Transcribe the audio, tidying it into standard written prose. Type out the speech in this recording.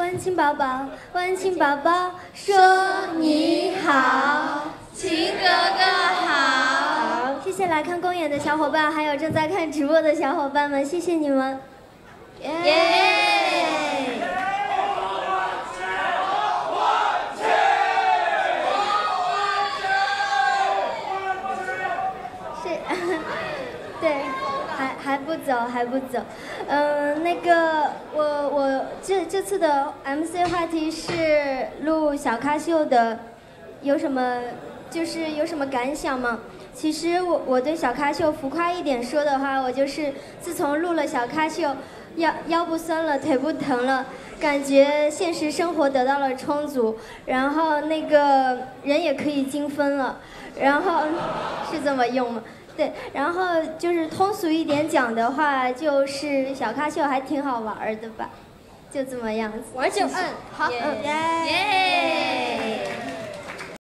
万青宝宝，万青宝宝说你好， 秦哥哥好。 好，谢谢来看公演的小伙伴，还有正在看直播的小伙伴们，谢谢你们。耶！对，还不走，还不走。那个我这次的 MC 话题是录小咖秀的，有什么感想吗？其实我对小咖秀浮夸一点说的话，我就是自从录了小咖秀，腰不酸了，腿不疼了，感觉现实生活得到了充足，然后那个人也可以精分了，然后是这么用吗？对，然后就是通俗一点讲的话，就是小咖秀还挺好玩的吧，就这么样子。 玩就好， 耶！